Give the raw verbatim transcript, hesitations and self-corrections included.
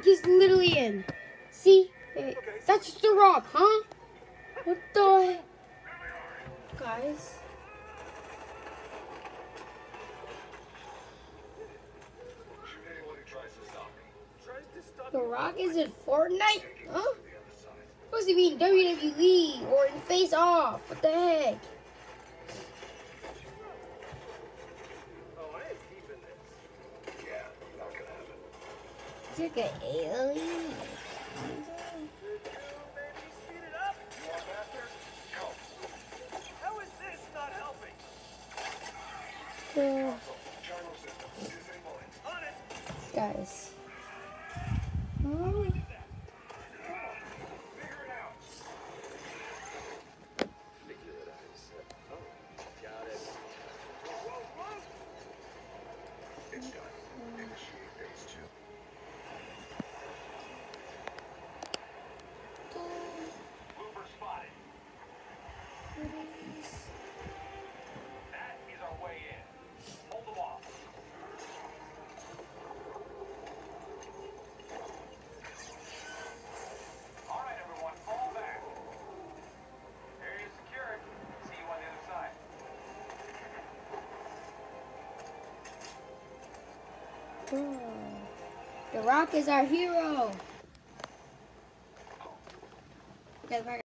Rock is literally in. See? Hey, that's just The Rock, huh? What the heck? Guys. The Rock is in Fortnite? Huh? Supposed to be in W W E or in Face Off. What the heck? It's like an alien. How is this not helping? So, guys. Hmm? That is our way in. Hold them off. All right, everyone, fall back. Area secured. See you on the other side. The Rock is our hero. Guys,